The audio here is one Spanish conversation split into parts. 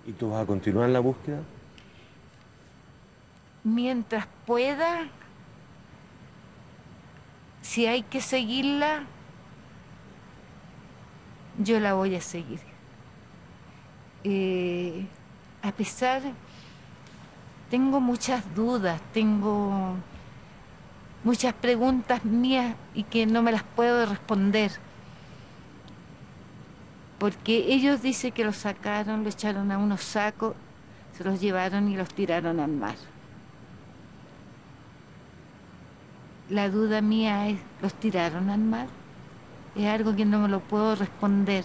¿Y tú vas a continuar la búsqueda? Mientras pueda, si hay que seguirla, yo la voy a seguir. Eh, a pesar, tengo muchas dudas, tengo muchas preguntas mías y que no me las puedo responder. Porque ellos dicen que lo sacaron, lo echaron a unos sacos, se los llevaron y los tiraron al mar. La duda mía es, ¿los tiraron al mar? Es algo que no me lo puedo responder.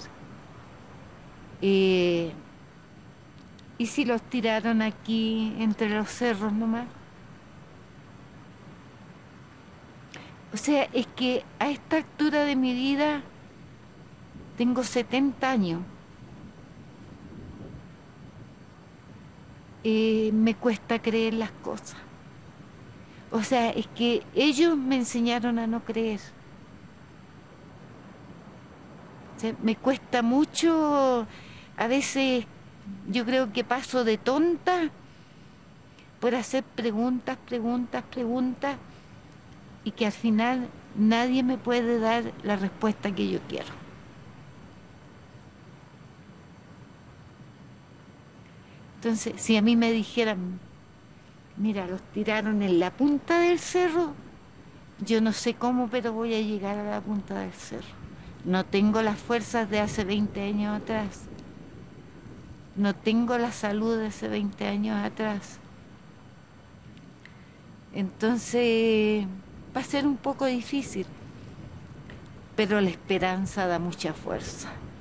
Eh, ¿Y si los tiraron aquí entre los cerros nomás? O sea, es que a esta altura de mi vida tengo 70 años. Me cuesta creer las cosas. O sea, es que ellos me enseñaron a no creer. O sea, me cuesta mucho, a veces yo creo que paso de tonta por hacer preguntas, preguntas, preguntas y que al final nadie me puede dar la respuesta que yo quiero. Entonces, si a mí me dijeran, mira, los tiraron en la punta del cerro, yo no sé cómo, pero voy a llegar a la punta del cerro. No tengo las fuerzas de hace 20 años atrás. No tengo la salud de hace 20 años atrás. Entonces, va a ser un poco difícil, pero la esperanza da mucha fuerza.